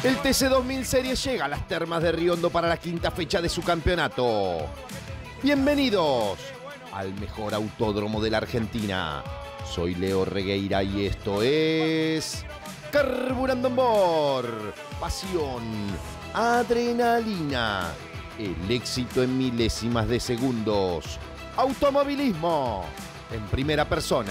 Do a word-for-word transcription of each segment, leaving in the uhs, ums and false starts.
El T C dos mil Series llega a las Termas de Riondo para la quinta fecha de su campeonato. Bienvenidos al mejor autódromo de la Argentina. Soy Leo Regueira y esto es Carburando Onboard. Pasión, adrenalina, el éxito en milésimas de segundos. Automovilismo en primera persona.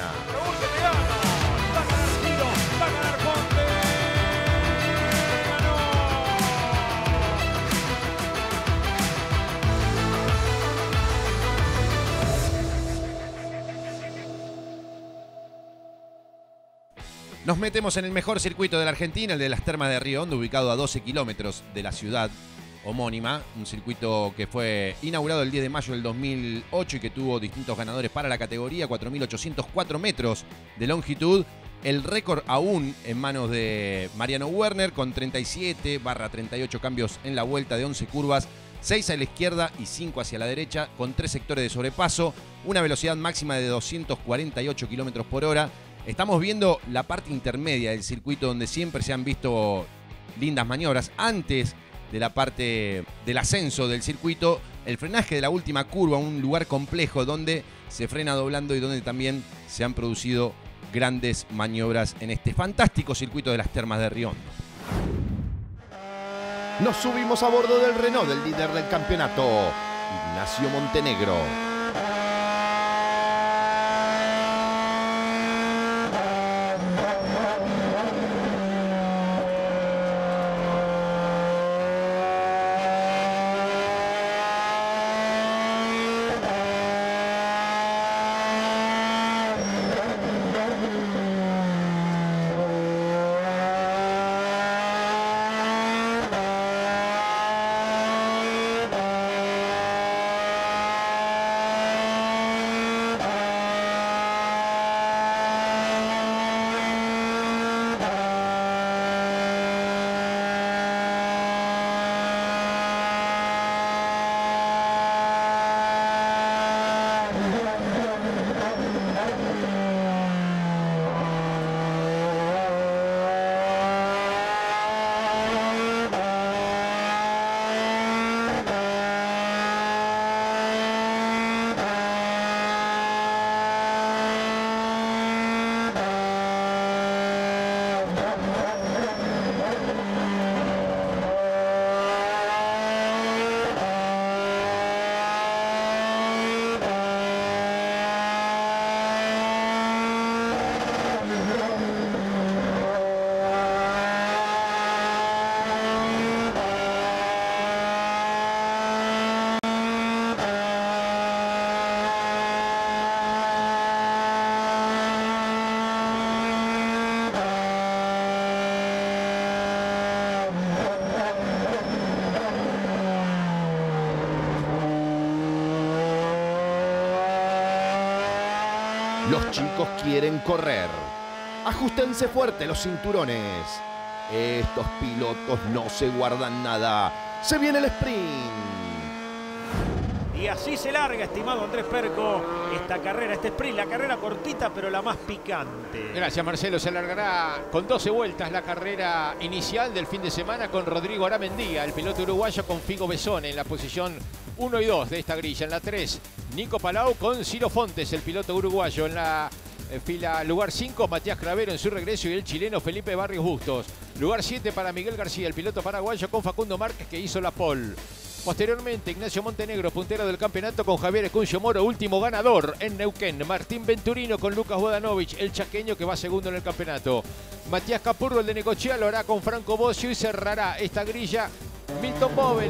Nos metemos en el mejor circuito de la Argentina, el de las Termas de Río Hondo, ubicado a doce kilómetros de la ciudad homónima. Un circuito que fue inaugurado el diez de mayo del dos mil ocho y que tuvo distintos ganadores para la categoría, cuatro mil ochocientos cuatro metros de longitud. El récord aún en manos de Mariano Werner, con treinta y siete barra treinta y ocho cambios en la vuelta de once curvas, seis a la izquierda y cinco hacia la derecha, con tres sectores de sobrepaso, una velocidad máxima de doscientos cuarenta y ocho kilómetros por hora. Estamos viendo la parte intermedia del circuito donde siempre se han visto lindas maniobras. Antes de la parte del ascenso del circuito, el frenaje de la última curva, un lugar complejo donde se frena doblando y donde también se han producido grandes maniobras en este fantástico circuito de las Termas de Río Hondo. Nos subimos a bordo del Renault del líder del campeonato, Ignacio Montenegro. Los chicos quieren correr. Ajustense fuerte los cinturones. Estos pilotos no se guardan nada. Se viene el sprint. Y así se larga, estimado Andrés Perco, esta carrera, este sprint, la carrera cortita, pero la más picante. Gracias, Marcelo. Se alargará con doce vueltas la carrera inicial del fin de semana con Rodrigo Aramendía, el piloto uruguayo, con Figo Besone en la posición uno y dos de esta grilla. En la tres, Nico Palau con Ciro Fontes, el piloto uruguayo. En la eh, fila lugar cinco, Matías Cravero en su regreso y el chileno Felipe Barrios Bustos. Lugar siete para Miguel García, el piloto paraguayo, con Facundo Márquez, que hizo la pole. Posteriormente, Ignacio Montenegro, puntero del campeonato, con Javier Escuncio Moro, último ganador en Neuquén. Martín Venturino con Lucas Bodanovich, el chaqueño, que va segundo en el campeonato. Matías Capurro, el de Necochea, lo hará con Franco Bocio y cerrará esta grilla Milton Bovel.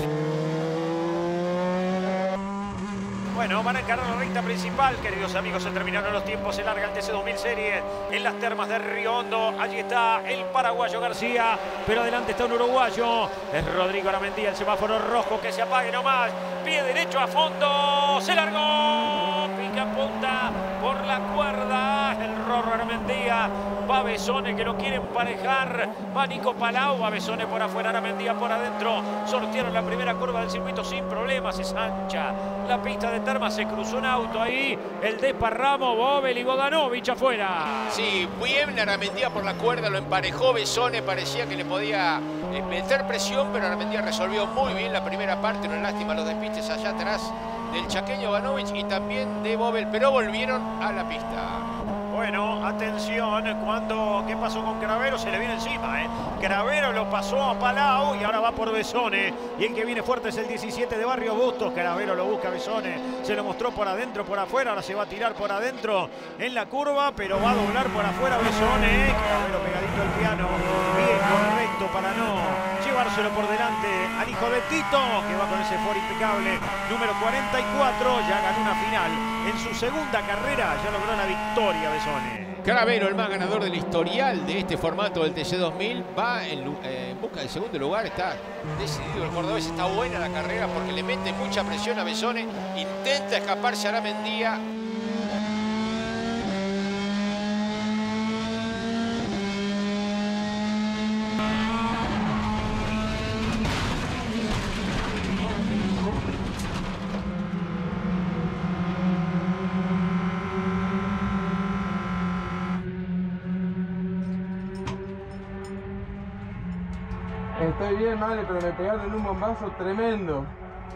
Bueno, van a encarar la recta principal, queridos amigos, se terminaron los tiempos, se larga el T C dos mil Series en las Termas de Río Hondo. Allí está el paraguayo García, pero adelante está un uruguayo, es Rodrigo Aramendía, el semáforo rojo, que se apague nomás, pie derecho a fondo, se largó, pica punta por la cuerda, el Rorro Aramendía. Va Besone que lo quiere emparejar. Va Nico Palau. Va Besone por afuera. Aramendía por adentro. Sortearon la primera curva del circuito sin problemas. Es ancha la pista de Termas. Se cruzó un auto ahí. El desparramo. Bobel y Bogdanovich afuera. Sí, bien Aramendía por la cuerda. Lo emparejó Besone. Parecía que le podía eh, meter presión, pero Aramendía resolvió muy bien la primera parte. Una lástima los despistes allá atrás del chaqueño Bogdanovich y también de Bobel, pero volvieron a la pista. Bueno, atención, cuando, ¿qué pasó con Cravero? Se le viene encima, ¿eh? Cravero lo pasó a Palau y ahora va por Besone. Y el que viene fuerte es el diecisiete de Barrio Bustos. Cravero lo busca Besone. Se lo mostró por adentro, por afuera. Ahora se va a tirar por adentro en la curva, pero va a doblar por afuera Besone. Cravero pegadito al piano. Bien correcto para no llevárselo por delante al hijo de Tito, que va con ese Ford impecable. Número cuarenta y cuatro, ya ganó una final. En su segunda carrera ya logró la victoria Besone. Cravero, el más ganador del historial de este formato del T C dos mil, va en, eh, en busca del segundo lugar. Está decidido el cordobés, está buena la carrera porque le mete mucha presión a Besone. Intenta escaparse a Aramendía. Estoy bien, madre, pero me pegaron un bombazo tremendo.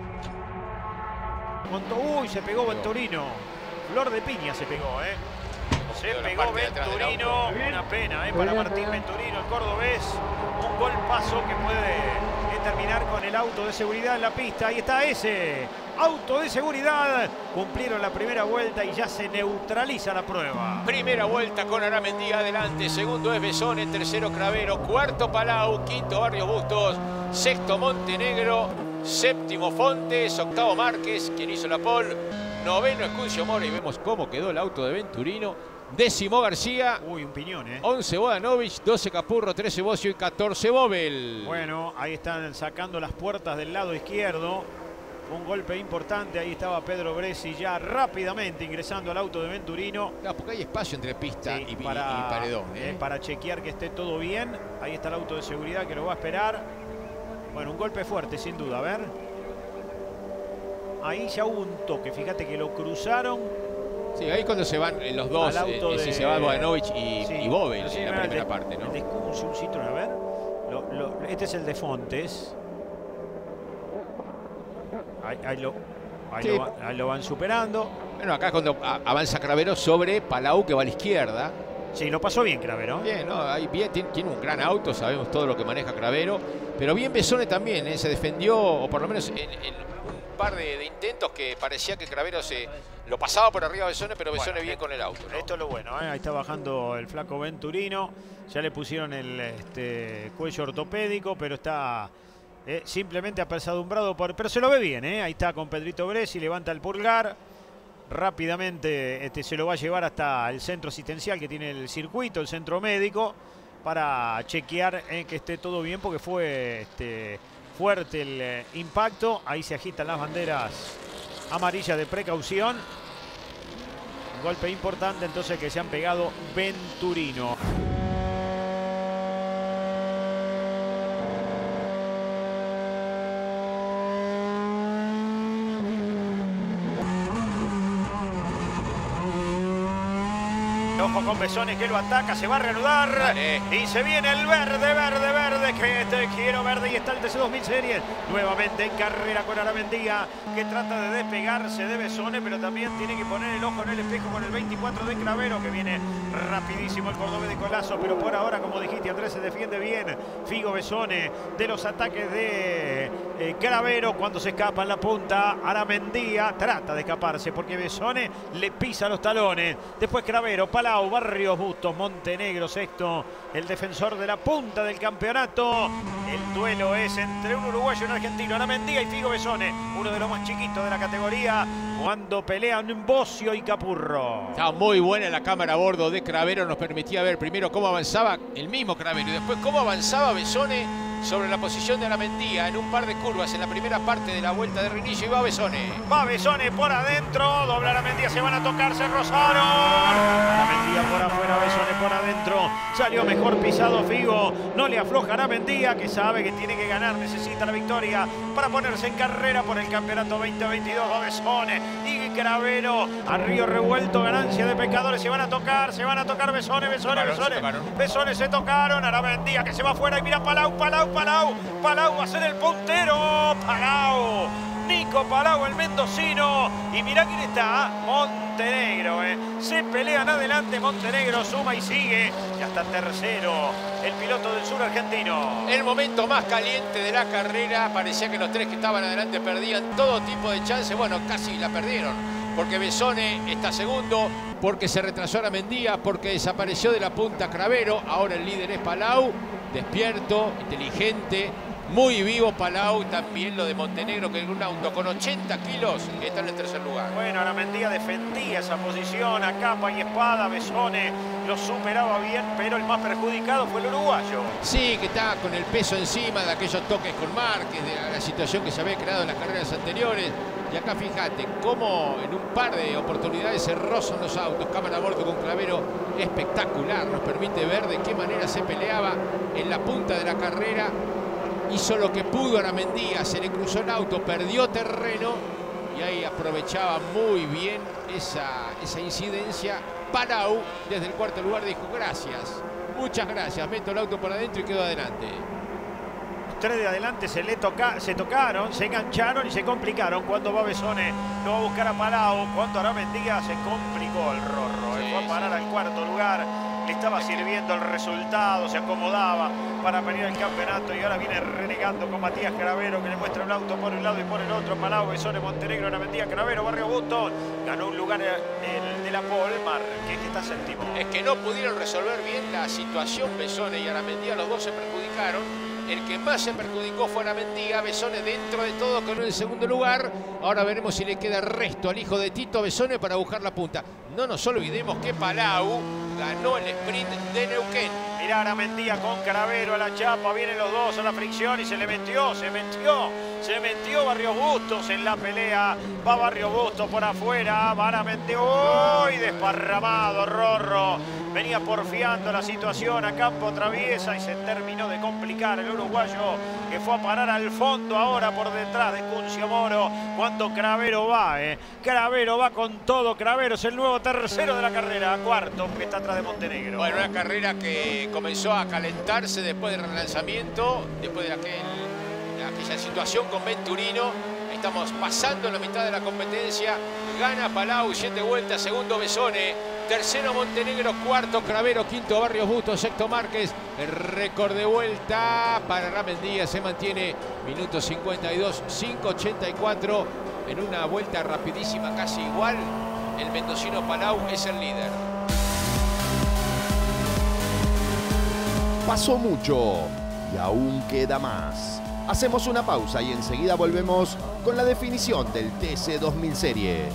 Montó, uy, se pegó Venturino. Flor de piña se pegó, ¿eh? Se pegó Venturino. Una pena, ¿eh? Para Martín Venturino, el cordobés. Un golpazo que puede terminar con el auto de seguridad en la pista. Ahí está ese auto de seguridad. Cumplieron la primera vuelta y ya se neutraliza la prueba. Primera vuelta con Aramendía adelante. Segundo es Besone. Tercero Cravero. Cuarto Palau. Quinto Barrio Bustos. Sexto Montenegro. Séptimo Fontes. Octavo Márquez, quien hizo la pole. Noveno Escuncio Mora. Y vemos cómo quedó el auto de Venturino. Décimo García. Uy, un piñón, ¿eh? once Bogdanovich. doce Capurro. trece Bocio y catorce Bobel. Bueno, ahí están sacando las puertas del lado izquierdo. Un golpe importante. Ahí estaba Pedro Bresi ya rápidamente ingresando al auto de Venturino. Claro, porque hay espacio entre pista sí, y, para, y paredón. ¿eh? Eh, para chequear que esté todo bien. Ahí está el auto de seguridad que lo va a esperar. Bueno, un golpe fuerte, sin duda. A ver. Ahí ya hubo un toque. Fíjate que lo cruzaron. Sí, ahí cuando se van eh, los dos, eh, de... si se va Bogdanovich y, sí, y Bobel sí, en la primera de, parte, ¿no? El de Escuncio, un Citroën, a ver. Lo, lo, este es el de Fontes. Ahí, ahí, lo, ahí, sí. lo, va, ahí lo van superando. Bueno, acá cuando avanza Cravero sobre Palau, que va a la izquierda. Sí, lo pasó bien Cravero. Bien, ¿no? Ahí bien, tiene, tiene un gran auto, sabemos todo lo que maneja Cravero. Pero bien Besone también, ¿eh? Se defendió, o por lo menos en, en un par de, de intentos que parecía que Cravero se lo pasaba por arriba a Besone, pero Besone bueno, bien con el auto, ¿no? Esto es lo bueno, ¿eh? Ahí está bajando el flaco Venturino. Ya le pusieron el este, cuello ortopédico, pero está eh, simplemente apesadumbrado. Por, pero se lo ve bien, ¿eh? Ahí está con Pedrito Bresi, levanta el pulgar. Rápidamente este, se lo va a llevar hasta el centro asistencial que tiene el circuito, el centro médico, para chequear eh, que esté todo bien, porque fue este, fuerte el eh, impacto. Ahí se agitan las banderas amarillas de precaución. Un golpe importante entonces que se han pegado Venturino. Ojo con Besone que lo ataca, se va a reanudar. Dale. Y se viene el verde, verde, verde, que te quiero verde. Y está el T C dos mil Series nuevamente en carrera con Aramendía, que trata de despegarse de Besone, pero también tiene que poner el ojo en el espejo con el veinticuatro de Cravero, que viene rapidísimo el cordobés de Colazo. Pero por ahora, como dijiste Andrés, se defiende bien Figo Besone de los ataques de eh, Cravero. Cuando se escapa en la punta, Aramendía trata de escaparse porque Besone le pisa los talones. Después Cravero, Palau, Barrios Bustos, Montenegro sexto, el defensor de la punta del campeonato. El duelo es entre un uruguayo y un argentino, Aramendía y Figo Besone, uno de los más chiquitos de la categoría, cuando pelean Bocio y Capurro. Estaba muy buena la cámara a bordo de Cravero, nos permitía ver primero cómo avanzaba el mismo Cravero y después cómo avanzaba Besone sobre la posición de Aramendía en un par de curvas en la primera parte de la vuelta de reinicio. Y va Besone. Va Besone por adentro, dobla Aramendía, se van a tocar, se rozaron. Aramendía por afuera, Besone adentro. Salió mejor pisado Figo. No le afloja Aramendía, que sabe que tiene que ganar. Necesita la victoria para ponerse en carrera por el campeonato veinte veintidós. Va Besone y Cravero. A Río Revuelto, ganancia de pescadores. Se van a tocar, se van a tocar Besone, Besone, Besone. Besone se tocaron. Aramendía que se va afuera y mira Palau, Palau, Palau. Palau va a ser el puntero. Palau. Nico Palau, el mendocino. Y mirá quién está, Montenegro. Eh. Se pelean adelante, Montenegro suma y sigue. Ya está tercero el piloto del sur argentino. El momento más caliente de la carrera. Parecía que los tres que estaban adelante perdían todo tipo de chance. Bueno, casi la perdieron. Porque Besone está segundo, porque se retrasó Aramendía, porque desapareció de la punta Cravero. Ahora el líder es Palau. Despierto, inteligente. Muy vivo Palau, también lo de Montenegro, que en un auto con ochenta kilos está en el tercer lugar. Bueno, Aramendía defendía esa posición a capa y espada. Besone lo superaba bien, pero el más perjudicado fue el uruguayo. Sí, que está con el peso encima de aquellos toques con Márquez, de la situación que se había creado en las carreras anteriores. Y acá fíjate cómo en un par de oportunidades se rozan los autos. Cámara a bordo con Cravero espectacular. Nos permite ver de qué manera se peleaba en la punta de la carrera. Hizo lo que pudo Aramendía, se le cruzó el auto, perdió terreno y ahí aprovechaba muy bien esa, esa incidencia. Palau desde el cuarto lugar dijo gracias, muchas gracias, meto el auto por adentro y quedó adelante. Tres de adelante se le toca, se tocaron, se engancharon y se complicaron. Cuando va Besone no va a buscar a Palau, cuando Aramendía se complicó el Rorro, sí, fue a parar sí. al cuarto lugar. Le estaba sirviendo el resultado, se acomodaba para venir al campeonato y ahora viene renegando con Matías Cravero, que le muestra el auto por un lado y por el otro. Palau, Besone, Montenegro, Aramendía, Cravero, Barrio Button. Ganó un lugar el de la Pole, Márquez, que está séptimo. Es que no pudieron resolver bien la situación Besone y Aramendía, los dos se perjudicaron. El que más se perjudicó fue Aramendía. Besone dentro de todo quedó en el segundo lugar. Ahora veremos si le queda resto al hijo de Tito Besone para buscar la punta. No nos olvidemos que Palau ganó el sprint de Neuquén. Mirá Aramendía con Cravero a la chapa. Vienen los dos a la fricción y se le metió, se metió. Se metió Barrios Bustos en la pelea. Va Barrios Bustos por afuera. Va Aramendía. ¡Uy! Desparramado Rorro. Venía porfiando la situación a campo traviesa y se terminó de complicar el uruguayo, que fue a parar al fondo ahora por detrás de Cuncio Moro. Cuando Cravero va, eh. Cravero va con todo. Cravero es el nuevo tercero de la carrera. Cuarto, que está atrás de Montenegro. Bueno, una carrera que comenzó a calentarse después del relanzamiento, después de aquel, de aquella situación con Venturino. Estamos pasando la mitad de la competencia. Gana Palau, siete vueltas, segundo Besone, tercero Montenegro, cuarto Cravero, quinto Barrios Bustos, sexto Márquez. El récord de vuelta para Aramendía se mantiene, minuto cincuenta y dos, cinco ochenta y cuatro. En una vuelta rapidísima, casi igual, el mendocino Palau es el líder. Pasó mucho y aún queda más. Hacemos una pausa y enseguida volvemos con la definición del T C dos mil Series.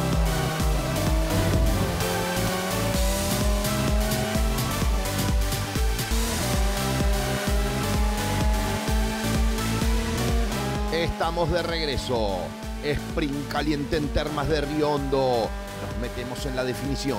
Estamos de regreso. Sprint caliente en Termas de Río Hondo. Nos metemos en la definición.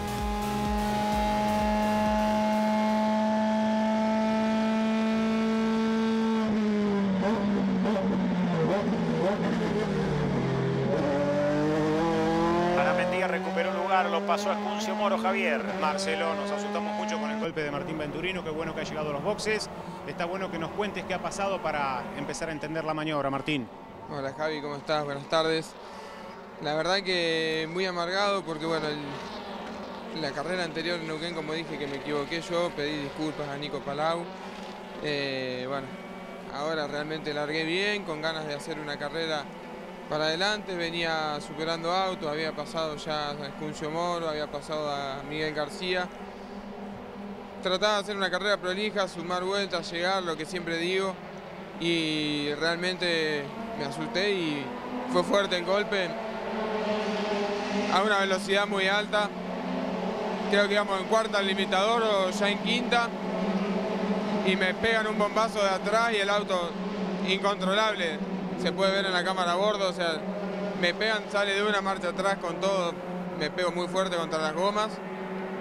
Aramendía recuperó un lugar, lo pasó a Cuncio Moro. Javier. Marcelo, nos asustamos mucho con el golpe de Martín Venturino. Qué bueno que ha llegado a los boxes. Está bueno que nos cuentes qué ha pasado para empezar a entender la maniobra, Martín. Hola Javi, ¿cómo estás? Buenas tardes. La verdad que muy amargado porque bueno, el, la carrera anterior en Neuquén, como dije, que me equivoqué yo, pedí disculpas a Nico Palau. Eh, bueno, ahora realmente largué bien, con ganas de hacer una carrera para adelante, venía superando autos, había pasado ya a Cuncio Moro, había pasado a Miguel García. Trataba de hacer una carrera prolija, sumar vueltas, llegar, lo que siempre digo. Y realmente me asusté y fue fuerte el golpe. A una velocidad muy alta. Creo que íbamos en cuarta al limitador o ya en quinta. Y me pegan un bombazo de atrás y el auto incontrolable. Se puede ver en la cámara a bordo, o sea, me pegan, sale de una marcha atrás con todo. Me pego muy fuerte contra las gomas.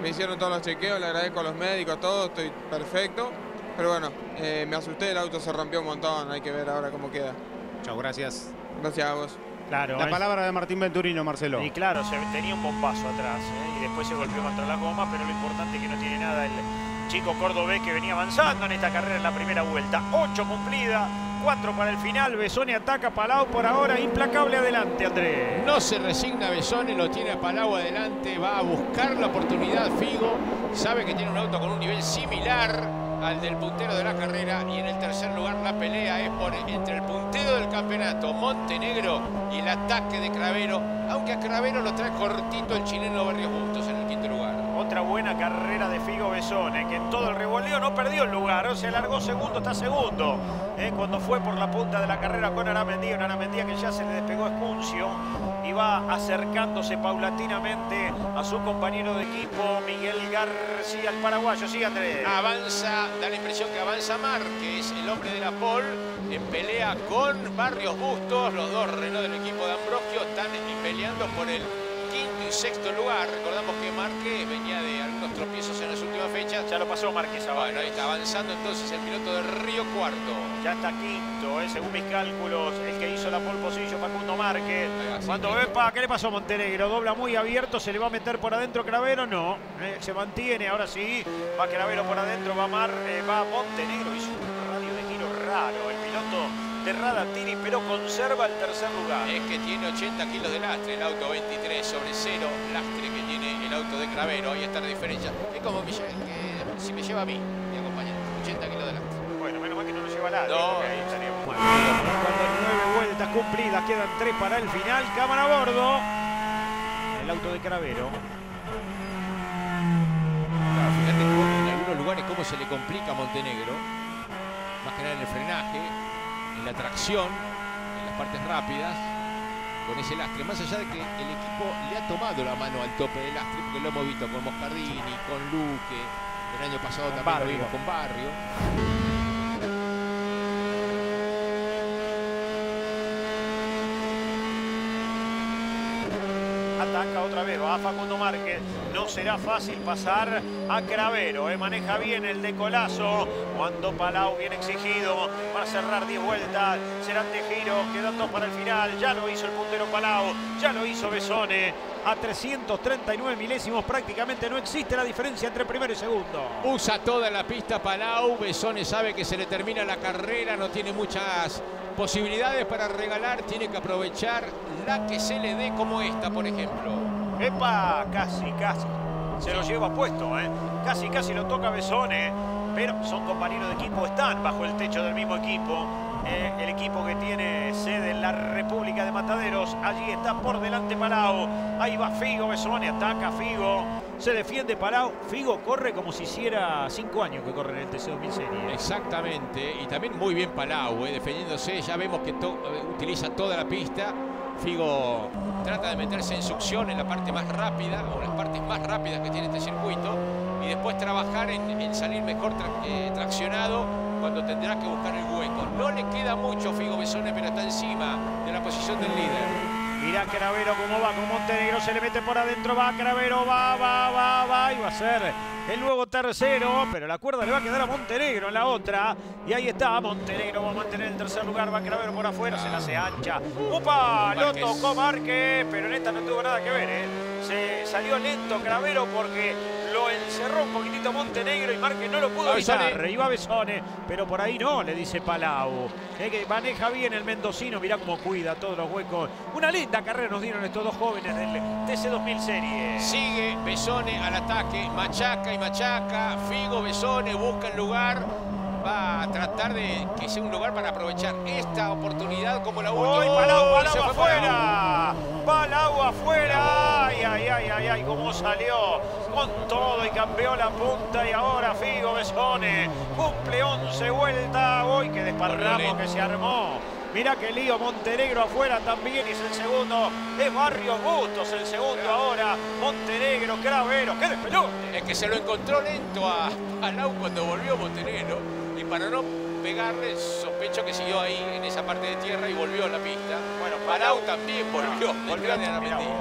me hicieron todos los chequeos, le agradezco a los médicos, todo, estoy perfecto. Pero bueno, eh, me asusté, el auto se rompió un montón, hay que ver ahora cómo queda. Chao, gracias. Gracias a vos. Claro, La es- palabra de Martín Venturino, Marcelo. Y claro, se tenía un bombazo atrás, ¿eh? Y después se golpeó contra las gomas, pero lo importante es que no tiene nada el chico cordobés que venía avanzando en esta carrera en la primera vuelta. Ocho cumplida, cuatro para el final. Besone ataca, Palau por ahora implacable adelante, Andrés. No se resigna Besone, lo tiene a Palau adelante, va a buscar la oportunidad Figo, sabe que tiene un auto con un nivel similar al del puntero de la carrera y en el tercer lugar la pelea es por entre el puntero del campeonato, Montenegro, y el ataque de Cravero, aunque a Cravero lo trae cortito el chileno Barrios Bustos en el quinto lugar. Otra buena carrera de Figo Besone, que en todo el revoleo no perdió el lugar, o sea, largó segundo, está segundo. ¿eh? Cuando fue por la punta de la carrera con Aramendía, un Aramendía que ya se le despegó Espuncio y va acercándose paulatinamente a su compañero de equipo, Miguel García, el paraguayo. Sí, Andrés. Avanza, da la impresión que avanza Márquez, el hombre de la pole, en pelea con Barrios Bustos. Los dos Renault del equipo de Ambrosio están peleando por el quinto y sexto lugar. Recordamos que Márquez venía de algunos tropiezos en las últimas fechas. Ya lo pasó Márquez ahora. Bueno, ahí está avanzando entonces el piloto de Río Cuarto. Ya está quinto, eh, según mis cálculos, el que hizo la pole position, Facundo Márquez. Así Cuando que- epa, ¿qué le pasó a Montenegro? Dobla muy abierto, se le va a meter por adentro Cravero, no. eh, se mantiene, ahora sí. Va Cravero por adentro, va Mar, eh, va Montenegro. Hizo un radio de giro raro el piloto de Radatiri, pero conserva el tercer lugar. Es que tiene ochenta kilos de lastre el auto, veintitrés sobre cero lastre que tiene el auto de Cravero. Ahí está la diferencia. Es como me lle- que si me lleva a mí, mi acompañante, ochenta kilos de lastre. Bueno, menos mal que no lo lleva nadie. No. porque ahí estaríamos mal. Cuando nueve vueltas cumplidas, quedan tres para el final. Cámara a bordo. El auto de Cravero. Claro, fíjate cómo en algunos lugares cómo se le complica a Montenegro, más que nada en el frenaje, en la tracción, en las partes rápidas, con ese lastre. Más allá de que el equipo le ha tomado la mano al tope del lastre, porque lo hemos visto con Moscardini, con Luque, el año pasado Con también Barrio. lo vimos con Barrio. Ataca otra vez, va Facundo Márquez. No será fácil pasar a Cravero. Eh. Maneja bien el decolazo. Cuando Palau bien exigido para cerrar diez vueltas. Serán de giro, quedan dos para el final. Ya lo hizo el puntero Palau. Ya lo hizo Besone. A trescientos treinta y nueve milésimos prácticamente no existe la diferencia entre primero y segundo. Usa toda la pista Palau. Besone sabe que se le termina la carrera, no tiene muchas posibilidades para regalar, tiene que aprovechar la que se le dé, como esta, por ejemplo. ¡Epa! Casi, casi. Se lo lleva puesto, ¿eh? Casi, casi lo toca Besone. Pero son compañeros de equipo, están bajo el techo del mismo equipo. Eh, el equipo que tiene sede en la República de Mataderos. Allí está por delante Palau. Ahí va Figo, Besone, ataca Figo. Se defiende Palau. Figo corre como si hiciera cinco años que corre en el T C dos mil serie. Exactamente, y también muy bien Palau, eh, defendiéndose. Ya vemos que to- eh, utiliza toda la pista. Figo trata de meterse en succión en la parte más rápida, o las partes más rápidas que tiene este circuito, y después trabajar en, en salir mejor tra- eh, traccionado cuando tendrá que buscar el hueco. No le queda mucho Figo Besone, pero está encima de la posición del líder. Mirá Cravero cómo va con Montenegro, se le mete por adentro, va Cravero, va, va, va, va, y va a ser el nuevo tercero, pero la cuerda le va a quedar a Montenegro en la otra, y ahí está, Montenegro va a mantener el tercer lugar, va Cravero por afuera, se la hace ancha, ¡upa! Lo Márquez. tocó Márquez, pero en esta no tuvo nada que ver, ¿eh? Se salió lento Cravero porque lo encerró un poquitito Montenegro y Márquez no lo pudo Va Besone. evitar, iba Besone, pero por ahí no, le dice Palau, es que maneja bien el mendocino, mirá cómo cuida todos los huecos, una linda carrera nos dieron estos dos jóvenes del T C dos mil serie. Sigue Besone al ataque, machaca y machaca. Figo, Besone, busca el lugar. Va a tratar de que sea un lugar para aprovechar esta oportunidad como la última. ¡Uy, Palau, ¡Oh! Palau Se fue afuera! ¡Palau afuera! ¡Ay, ay, ay, ay, ay! ¿Cómo salió? Con todo y cambió la punta y ahora Figo Besone cumple once vueltas. ¡Uy, qué desparramo que se armó! Mirá qué lío, Montenegro afuera también, y es el segundo. Es Barrios Bustos el segundo ahora. Montenegro, Cravero, qué despelote. Es que se lo encontró lento a Palau cuando volvió Montenegro. Y para no pegarle, sospecho que siguió ahí en esa parte de tierra y volvió a la pista. Bueno, Palau también volvió. Volvió detrás de a Aramendía.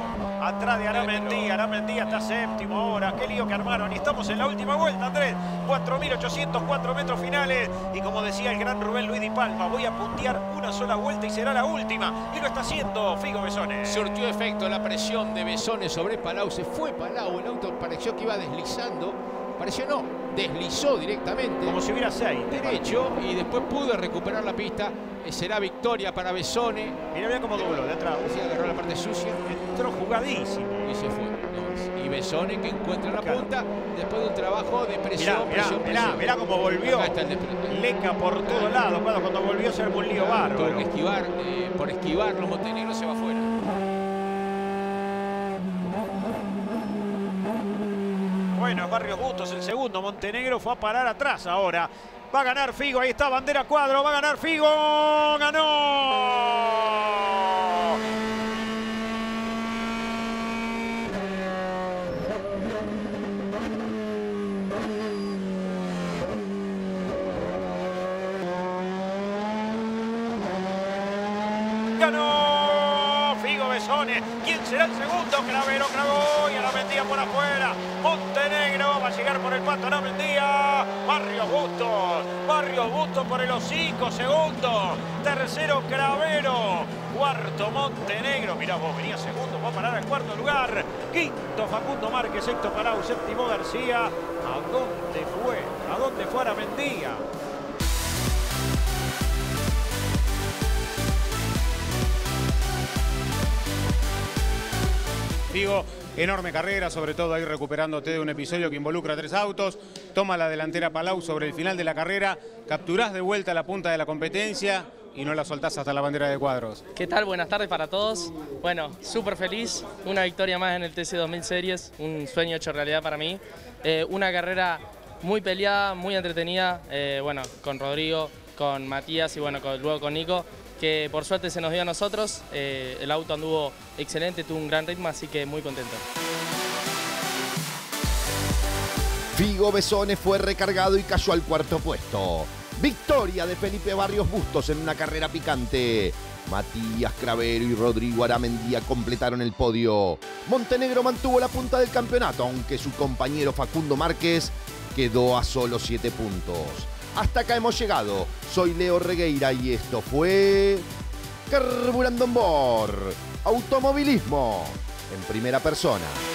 Atrás de Aramendi, Aramendi está séptimo ahora. Qué lío que armaron. Y estamos en la última vuelta, Andrés. cuatro mil ochocientos cuatro metros finales. Y como decía el gran Rubén Luis Di Palma, voy a puntear una sola vuelta y será la última. Y lo está haciendo Figo Besone. Surtió efecto la presión de Besone sobre Palau. Se fue Palau. El auto pareció que iba deslizando. Pareció no, deslizó directamente. Como si hubiera seis. Derecho y después pudo recuperar la pista. Será victoria para Besone. Mira, mira cómo dobló de atrás. Sí, agarró la parte sucia. Entró jugadísimo. Y se fue. No, y Besone que encuentra la Claro. punta después de un trabajo de presión. Mirá, mirá, presión, mirá, presión. mirá cómo volvió. Acá está el despre- Leca por todos lados. Cuando, cuando volvió se armó un lío Tuvo que bárbaro. esquivar, eh, por esquivarlo, Montenegro se va afuera. Bueno, Barrios Bustos el segundo. Montenegro fue a parar atrás ahora. Va a ganar Figo. Ahí está, bandera cuadro. Va a ganar Figo. ¡Ganó! ¡Ganó! Figo Besone. ¿Quién será el segundo? Cravero, Cravó y Aramendía por afuera. Montenegro va a llegar por el pato Aramendía. Barrios Bustos. Barrios Bustos por el hocico. Segundo. Tercero Cravero. Cuarto Montenegro. Mirá vos, venía segundo. Va a parar al cuarto lugar. Quinto Facundo Márquez. Sexto Palau. Séptimo García. ¿A dónde fue? ¿A dónde fue Aramendía? Figo, enorme carrera, sobre todo ahí recuperándote de un episodio que involucra a tres autos. Toma la delantera Palau sobre el final de la carrera. Capturás de vuelta la punta de la competencia y no la soltás hasta la bandera de cuadros. ¿Qué tal? Buenas tardes para todos. Bueno, súper feliz. Una victoria más en el T C dos mil Series. Un sueño hecho realidad para mí. Eh, una carrera muy peleada, muy entretenida. Eh, bueno, con Rodrigo, con Matías y bueno, con, luego con Nico. Que por suerte se nos dio a nosotros. Eh, el auto anduvo excelente, tuvo un gran ritmo, así que muy contento. Figo Besone fue recargado y cayó al cuarto puesto. Victoria de Felipe Barrios Bustos en una carrera picante. Matías Cravero y Rodrigo Aramendía completaron el podio. Montenegro mantuvo la punta del campeonato, aunque su compañero Facundo Márquez quedó a solo siete puntos. Hasta acá hemos llegado. Soy Leo Regueira y esto fue Carburando en Board. Automovilismo en primera persona.